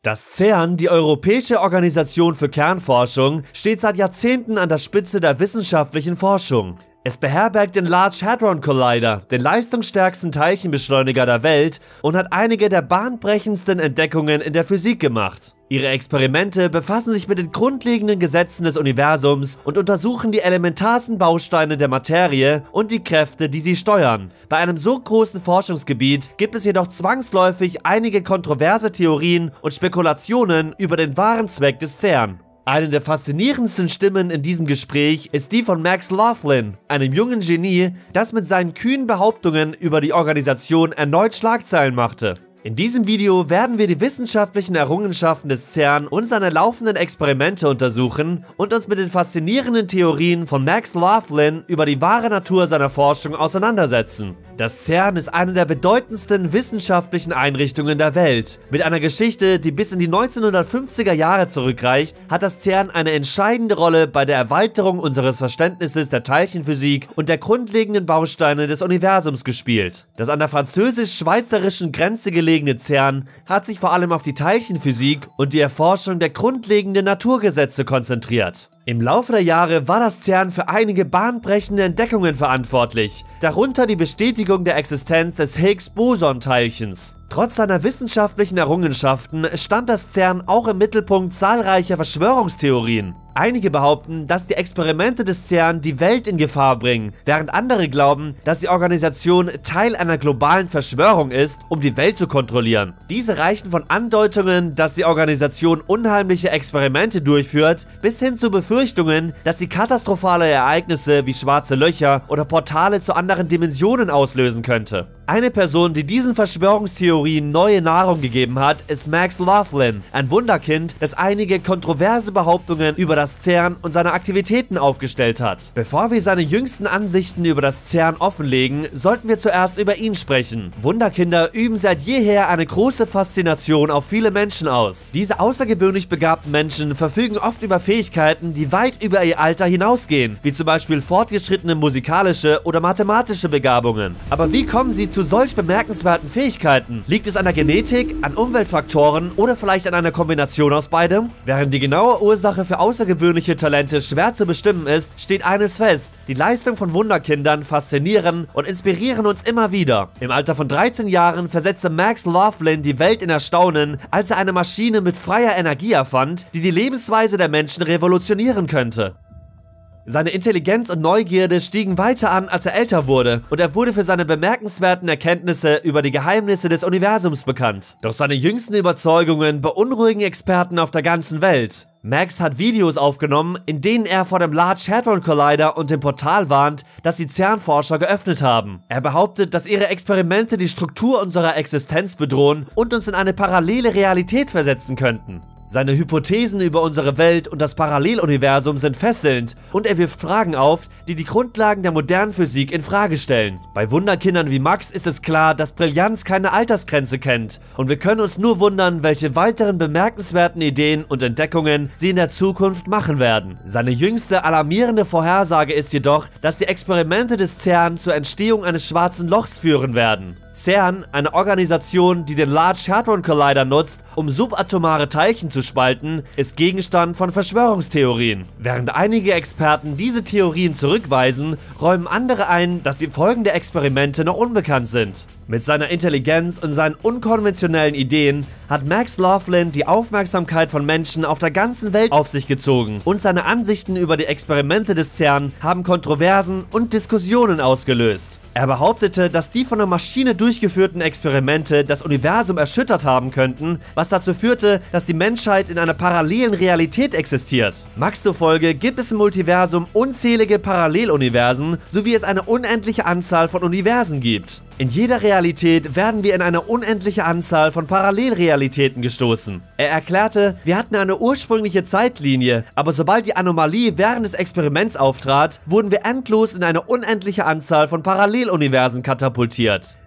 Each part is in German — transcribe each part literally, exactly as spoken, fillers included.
Das CERN, die Europäische Organisation für Kernforschung, steht seit Jahrzehnten an der Spitze der wissenschaftlichen Forschung. Es beherbergt den Large Hadron Collider, den leistungsstärksten Teilchenbeschleuniger der Welt, und hat einige der bahnbrechendsten Entdeckungen in der Physik gemacht. Ihre Experimente befassen sich mit den grundlegenden Gesetzen des Universums und untersuchen die elementarsten Bausteine der Materie und die Kräfte, die sie steuern. Bei einem so großen Forschungsgebiet gibt es jedoch zwangsläufig einige kontroverse Theorien und Spekulationen über den wahren Zweck des CERN. Eine der faszinierendsten Stimmen in diesem Gespräch ist die von Max Laughlin, einem jungen Genie, das mit seinen kühnen Behauptungen über die Organisation erneut Schlagzeilen machte. In diesem Video werden wir die wissenschaftlichen Errungenschaften des CERN und seine laufenden Experimente untersuchen und uns mit den faszinierenden Theorien von Max Laughlin über die wahre Natur seiner Forschung auseinandersetzen. Das CERN ist eine der bedeutendsten wissenschaftlichen Einrichtungen der Welt. Mit einer Geschichte, die bis in die neunzehnhundertfünfziger Jahre zurückreicht, hat das CERN eine entscheidende Rolle bei der Erweiterung unseres Verständnisses der Teilchenphysik und der grundlegenden Bausteine des Universums gespielt. Das an der französisch-schweizerischen Grenze gelegene CERN hat sich vor allem auf die Teilchenphysik und die Erforschung der grundlegenden Naturgesetze konzentriert. Im Laufe der Jahre war das CERN für einige bahnbrechende Entdeckungen verantwortlich, darunter die Bestätigung der Existenz des Higgs-Boson-Teilchens. Trotz seiner wissenschaftlichen Errungenschaften stand das CERN auch im Mittelpunkt zahlreicher Verschwörungstheorien. Einige behaupten, dass die Experimente des CERN die Welt in Gefahr bringen, während andere glauben, dass die Organisation Teil einer globalen Verschwörung ist, um die Welt zu kontrollieren. Diese reichen von Andeutungen, dass die Organisation unheimliche Experimente durchführt, bis hin zu Befürchtungen, dass sie katastrophale Ereignisse wie schwarze Löcher oder Portale zu anderen Dimensionen auslösen könnte. Eine Person, die diesen Verschwörungstheorien neue Nahrung gegeben hat, ist Max Laughlin, ein Wunderkind, das einige kontroverse Behauptungen über das CERN und seine Aktivitäten aufgestellt hat. Bevor wir seine jüngsten Ansichten über das CERN offenlegen, sollten wir zuerst über ihn sprechen. Wunderkinder üben seit jeher eine große Faszination auf viele Menschen aus. Diese außergewöhnlich begabten Menschen verfügen oft über Fähigkeiten, die weit über ihr Alter hinausgehen, wie zum Beispiel fortgeschrittene musikalische oder mathematische Begabungen. Aber wie kommen sie zu solch bemerkenswerten Fähigkeiten? Liegt es an der Genetik, an Umweltfaktoren oder vielleicht an einer Kombination aus beidem? Während die genaue Ursache für außergewöhnliche Talente schwer zu bestimmen ist, steht eines fest: Die Leistung von Wunderkindern faszinieren und inspirieren uns immer wieder. Im Alter von dreizehn Jahren versetzte Max Laughlin die Welt in Erstaunen, als er eine Maschine mit freier Energie erfand, die die Lebensweise der Menschen revolutionieren könnte. Seine Intelligenz und Neugierde stiegen weiter an, als er älter wurde, und er wurde für seine bemerkenswerten Erkenntnisse über die Geheimnisse des Universums bekannt. Doch seine jüngsten Überzeugungen beunruhigen Experten auf der ganzen Welt. Max hat Videos aufgenommen, in denen er vor dem Large Hadron Collider und dem Portal warnt, das die CERN-Forscher geöffnet haben. Er behauptet, dass ihre Experimente die Struktur unserer Existenz bedrohen und uns in eine parallele Realität versetzen könnten. Seine Hypothesen über unsere Welt und das Paralleluniversum sind fesselnd, und er wirft Fragen auf, die die Grundlagen der modernen Physik in Frage stellen. Bei Wunderkindern wie Max ist es klar, dass Brillanz keine Altersgrenze kennt, und wir können uns nur wundern, welche weiteren bemerkenswerten Ideen und Entdeckungen sie in der Zukunft machen werden. Seine jüngste alarmierende Vorhersage ist jedoch, dass die Experimente des CERN zur Entstehung eines schwarzen Lochs führen werden. CERN, eine Organisation, die den Large Hadron Collider nutzt, um subatomare Teilchen zu spalten, ist Gegenstand von Verschwörungstheorien. Während einige Experten diese Theorien zurückweisen, räumen andere ein, dass die Folgen der Experimente noch unbekannt sind. Mit seiner Intelligenz und seinen unkonventionellen Ideen hat Max Laughlin die Aufmerksamkeit von Menschen auf der ganzen Welt auf sich gezogen, und seine Ansichten über die Experimente des CERN haben Kontroversen und Diskussionen ausgelöst. Er behauptete, dass die von der Maschine durchgeführten Experimente das Universum erschüttert haben könnten, was dazu führte, dass die Menschheit in einer parallelen Realität existiert. Max zufolge gibt es im Multiversum unzählige Paralleluniversen, sowie es eine unendliche Anzahl von Universen gibt. In jeder Realität werden wir in eine unendliche Anzahl von Parallelrealitäten gestoßen. Er erklärte, wir hatten eine ursprüngliche Zeitlinie, aber sobald die Anomalie während des Experiments auftrat, wurden wir endlos in eine unendliche Anzahl von Paralleluniversen katapultiert.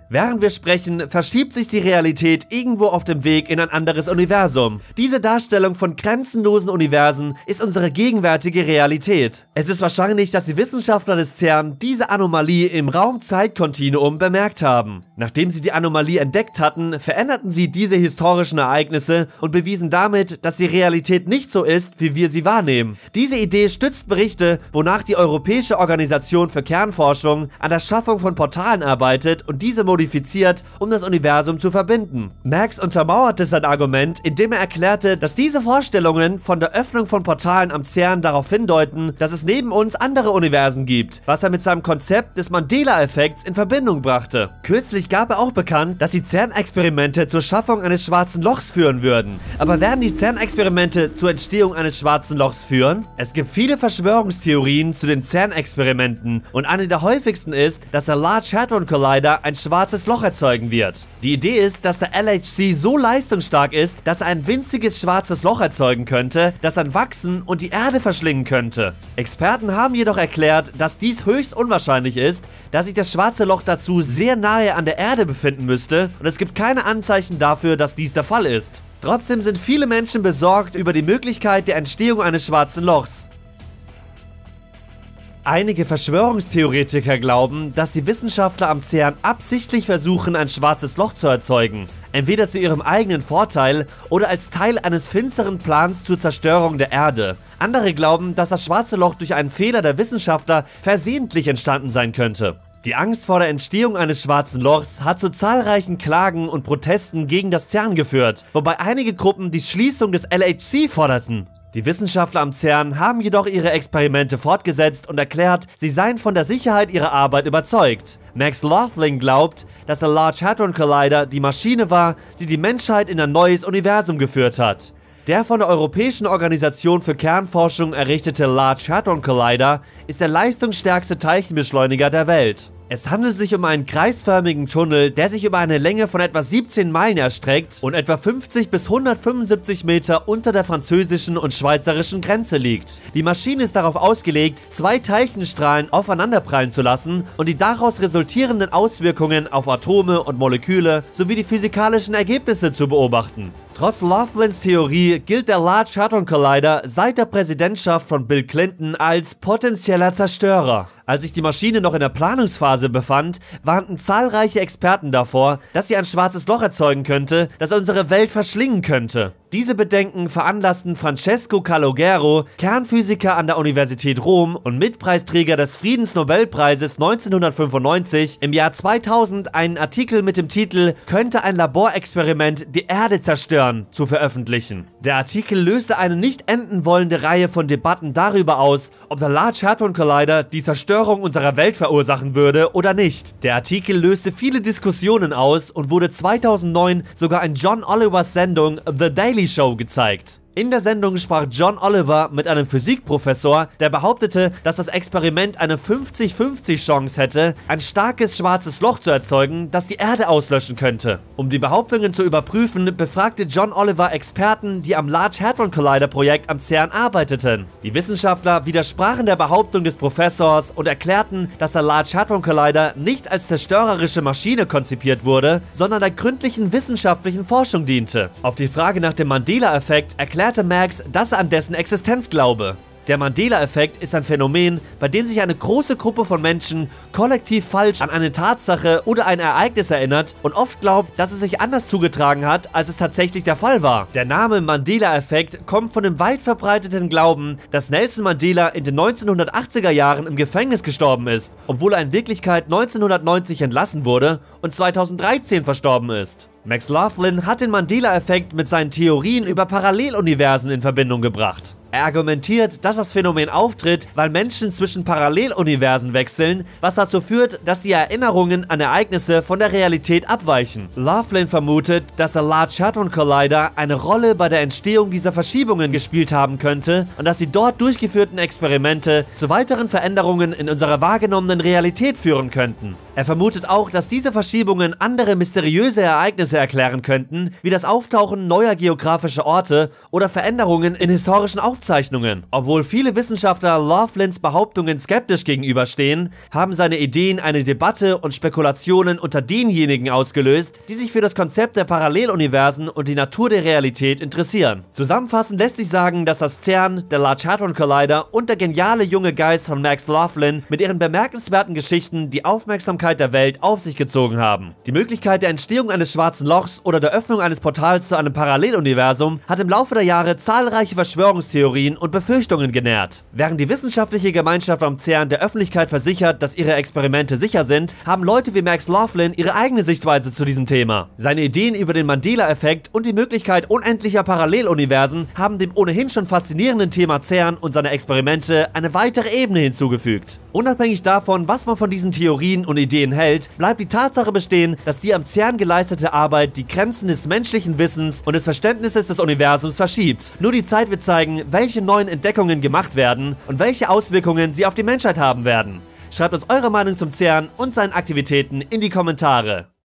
Während wir sprechen, verschiebt sich die Realität irgendwo auf dem Weg in ein anderes Universum. Diese Darstellung von grenzenlosen Universen ist unsere gegenwärtige Realität. Es ist wahrscheinlich, dass die Wissenschaftler des CERN diese Anomalie im Raum-Zeit-Kontinuum bemerkt haben. Nachdem sie die Anomalie entdeckt hatten, veränderten sie diese historischen Ereignisse und bewiesen damit, dass die Realität nicht so ist, wie wir sie wahrnehmen. Diese Idee stützt Berichte, wonach die Europäische Organisation für Kernforschung an der Schaffung von Portalen arbeitet und diese modifiziert, um das Universum zu verbinden. Max untermauerte sein Argument, indem er erklärte, dass diese Vorstellungen von der Öffnung von Portalen am CERN darauf hindeuten, dass es neben uns andere Universen gibt, was er mit seinem Konzept des Mandela-Effekts in Verbindung brachte. Kürzlich gab er auch bekannt, dass die CERN-Experimente zur Schaffung eines schwarzen Lochs führen würden. Aber werden die CERN-Experimente zur Entstehung eines schwarzen Lochs führen? Es gibt viele Verschwörungstheorien zu den CERN-Experimenten und eine der häufigsten ist, dass der Large Hadron Collider ein schwarzes Loch erzeugen wird. Die Idee ist, dass der L H C so leistungsstark ist, dass er ein winziges schwarzes Loch erzeugen könnte, das dann wachsen und die Erde verschlingen könnte. Experten haben jedoch erklärt, dass dies höchst unwahrscheinlich ist, da sich das schwarze Loch dazu sehr nahe an der Erde befinden müsste und es gibt keine Anzeichen dafür, dass dies der Fall ist. Trotzdem sind viele Menschen besorgt über die Möglichkeit der Entstehung eines schwarzen Lochs. Einige Verschwörungstheoretiker glauben, dass die Wissenschaftler am CERN absichtlich versuchen, ein schwarzes Loch zu erzeugen, entweder zu ihrem eigenen Vorteil oder als Teil eines finsteren Plans zur Zerstörung der Erde. Andere glauben, dass das schwarze Loch durch einen Fehler der Wissenschaftler versehentlich entstanden sein könnte. Die Angst vor der Entstehung eines schwarzen Lochs hat zu zahlreichen Klagen und Protesten gegen das CERN geführt, wobei einige Gruppen die Schließung des L H C forderten. Die Wissenschaftler am CERN haben jedoch ihre Experimente fortgesetzt und erklärt, sie seien von der Sicherheit ihrer Arbeit überzeugt. Max Laughlin glaubt, dass der Large Hadron Collider die Maschine war, die die Menschheit in ein neues Universum geführt hat. Der von der Europäischen Organisation für Kernforschung errichtete Large Hadron Collider ist der leistungsstärkste Teilchenbeschleuniger der Welt. Es handelt sich um einen kreisförmigen Tunnel, der sich über eine Länge von etwa siebzehn Meilen erstreckt und etwa fünfzig bis hundertfünfundsiebzig Meter unter der französischen und schweizerischen Grenze liegt. Die Maschine ist darauf ausgelegt, zwei Teilchenstrahlen aufeinanderprallen zu lassen und die daraus resultierenden Auswirkungen auf Atome und Moleküle sowie die physikalischen Ergebnisse zu beobachten. Trotz Laughlins Theorie gilt der Large Hadron Collider seit der Präsidentschaft von Bill Clinton als potenzieller Zerstörer. Als sich die Maschine noch in der Planungsphase befand, warnten zahlreiche Experten davor, dass sie ein schwarzes Loch erzeugen könnte, das unsere Welt verschlingen könnte. Diese Bedenken veranlassten Francesco Calogero, Kernphysiker an der Universität Rom und Mitpreisträger des Friedensnobelpreises neunzehnhundertfünfundneunzig, im Jahr zweitausend einen Artikel mit dem Titel „Könnte ein Laborexperiment die Erde zerstören?" zu veröffentlichen. Der Artikel löste eine nicht enden wollende Reihe von Debatten darüber aus, ob der Large Hadron Collider die Zerstörung unserer Welt verursachen würde oder nicht. Der Artikel löste viele Diskussionen aus und wurde zweitausendneun sogar in John Olivers Sendung The Daily Show gezeigt. In der Sendung sprach John Oliver mit einem Physikprofessor, der behauptete, dass das Experiment eine fünfzig fünfzig Chance hätte, ein starkes schwarzes Loch zu erzeugen, das die Erde auslöschen könnte. Um die Behauptungen zu überprüfen, befragte John Oliver Experten, die am Large Hadron Collider Projekt am CERN arbeiteten. Die Wissenschaftler widersprachen der Behauptung des Professors und erklärten, dass der Large Hadron Collider nicht als zerstörerische Maschine konzipiert wurde, sondern der gründlichen wissenschaftlichen Forschung diente. Auf die Frage nach dem Mandela-Effekt erklärte Max, dass er an dessen Existenz glaube. Der Mandela-Effekt ist ein Phänomen, bei dem sich eine große Gruppe von Menschen kollektiv falsch an eine Tatsache oder ein Ereignis erinnert und oft glaubt, dass es sich anders zugetragen hat, als es tatsächlich der Fall war. Der Name Mandela-Effekt kommt von dem weit verbreiteten Glauben, dass Nelson Mandela in den neunzehnhundertachtziger Jahren im Gefängnis gestorben ist, obwohl er in Wirklichkeit neunzehnhundertneunzig entlassen wurde und zweitausenddreizehn verstorben ist. Max Laughlin hat den Mandela-Effekt mit seinen Theorien über Paralleluniversen in Verbindung gebracht. Er argumentiert, dass das Phänomen auftritt, weil Menschen zwischen Paralleluniversen wechseln, was dazu führt, dass die Erinnerungen an Ereignisse von der Realität abweichen. Laughlin vermutet, dass der Large Hadron Collider eine Rolle bei der Entstehung dieser Verschiebungen gespielt haben könnte und dass die dort durchgeführten Experimente zu weiteren Veränderungen in unserer wahrgenommenen Realität führen könnten. Er vermutet auch, dass diese Verschiebungen andere mysteriöse Ereignisse erklären könnten, wie das Auftauchen neuer geografischer Orte oder Veränderungen in historischen Aufzeichnungen. Obwohl viele Wissenschaftler Laughlins Behauptungen skeptisch gegenüberstehen, haben seine Ideen eine Debatte und Spekulationen unter denjenigen ausgelöst, die sich für das Konzept der Paralleluniversen und die Natur der Realität interessieren. Zusammenfassend lässt sich sagen, dass das CERN, der Large Hadron Collider und der geniale junge Geist von Max Laughlin mit ihren bemerkenswerten Geschichten die Aufmerksamkeit der Welt auf sich gezogen haben. Die Möglichkeit der Entstehung eines schwarzen Lochs oder der Öffnung eines Portals zu einem Paralleluniversum hat im Laufe der Jahre zahlreiche Verschwörungstheorien und Befürchtungen genährt. Während die wissenschaftliche Gemeinschaft am CERN der Öffentlichkeit versichert, dass ihre Experimente sicher sind, haben Leute wie Max Laughlin ihre eigene Sichtweise zu diesem Thema. Seine Ideen über den Mandela-Effekt und die Möglichkeit unendlicher Paralleluniversen haben dem ohnehin schon faszinierenden Thema CERN und seine Experimente eine weitere Ebene hinzugefügt. Unabhängig davon, was man von diesen Theorien und Ideen hält, bleibt die Tatsache bestehen, dass die am CERN geleistete Arbeit die Grenzen des menschlichen Wissens und des Verständnisses des Universums verschiebt. Nur die Zeit wird zeigen, welche neuen Entdeckungen gemacht werden und welche Auswirkungen sie auf die Menschheit haben werden. Schreibt uns eure Meinung zum CERN und seinen Aktivitäten in die Kommentare.